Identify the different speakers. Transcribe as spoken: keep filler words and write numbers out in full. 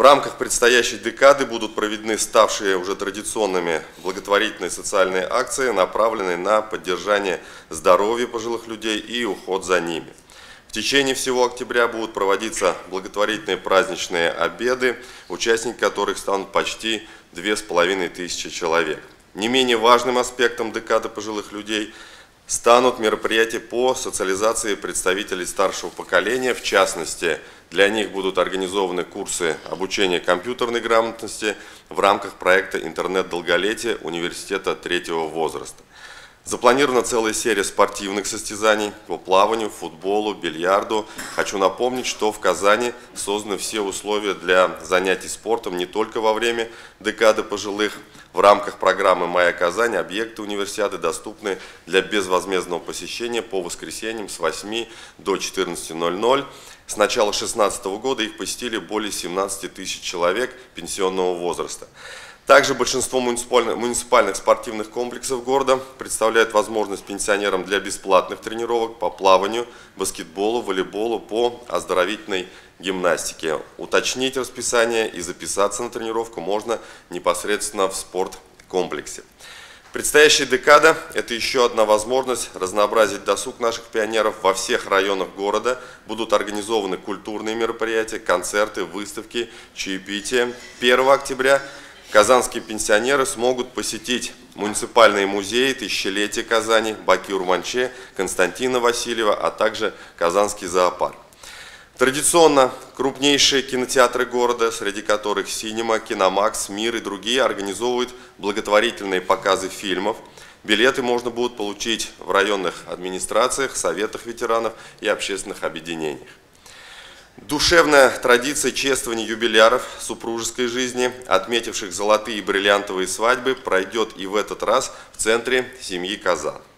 Speaker 1: В рамках предстоящей декады будут проведены ставшие уже традиционными благотворительные социальные акции, направленные на поддержание здоровья пожилых людей и уход за ними. В течение всего октября будут проводиться благотворительные праздничные обеды, участники которых станут почти две с половиной тысячи человек. Не менее важным аспектом декады пожилых людей станут мероприятия по социализации представителей старшего поколения. В частности, для них будут организованы курсы обучения компьютерной грамотности в рамках проекта «Интернет-долголетие» Университета третьего возраста. Запланирована целая серия спортивных состязаний по плаванию, футболу, бильярду. Хочу напомнить, что в Казани созданы все условия для занятий спортом не только во время декады пожилых. В рамках программы «Моя Казань» объекты универсиады доступны для безвозмездного посещения по воскресеньям с восьми до четырнадцати ноль-ноль. С начала две тысячи шестнадцатого года их посетили более семнадцати тысяч человек пенсионного возраста. Также большинство муниципальных, муниципальных спортивных комплексов города представляют возможность пенсионерам для бесплатных тренировок по плаванию, баскетболу, волейболу, по оздоровительной гимнастике. Уточнить расписание и записаться на тренировку можно непосредственно в спорткомплексе. Предстоящая декада – это еще одна возможность разнообразить досуг наших пионеров. Во всех районах города будут организованы культурные мероприятия, концерты, выставки, чаепития. первого октября казанские пенсионеры смогут посетить муниципальные музеи «Тысячелетие Казани», Баки-Урманче, Константина Васильева, а также Казанский зоопарк. Традиционно крупнейшие кинотеатры города, среди которых «Синема», «Киномакс», «Мир» и другие, организовывают благотворительные показы фильмов. Билеты можно будет получить в районных администрациях, советах ветеранов и общественных объединениях. Душевная традиция чествования юбиляров супружеской жизни, отметивших золотые и бриллиантовые свадьбы, пройдет и в этот раз в центре семьи Казан.